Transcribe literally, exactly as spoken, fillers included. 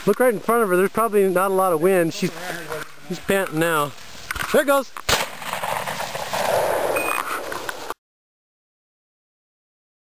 Look right in front of her. There's probably not a lot of wind. She's, she's panting now. There it goes.